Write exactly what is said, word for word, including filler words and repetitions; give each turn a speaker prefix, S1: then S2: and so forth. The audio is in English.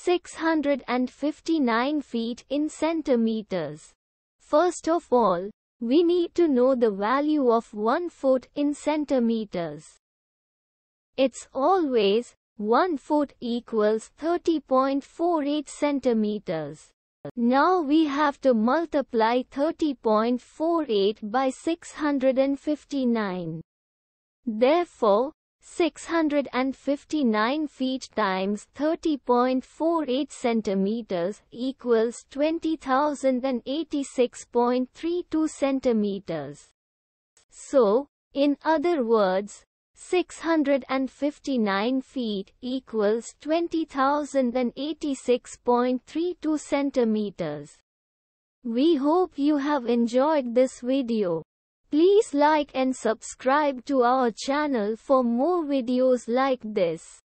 S1: six hundred fifty-nine feet in centimeters. First of all, we need to know the value of one foot in centimeters. It's always one foot equals thirty point four eight centimeters. Now we have to multiply thirty point four eight by six hundred fifty-nine. Therefore, six hundred fifty-nine feet times thirty point four eight centimeters equals twenty thousand eighty-six point three two centimeters. So, in other words, six hundred fifty-nine feet equals twenty thousand eighty-six point three two centimeters. We hope you have enjoyed this video. Please like and subscribe to our channel for more videos like this.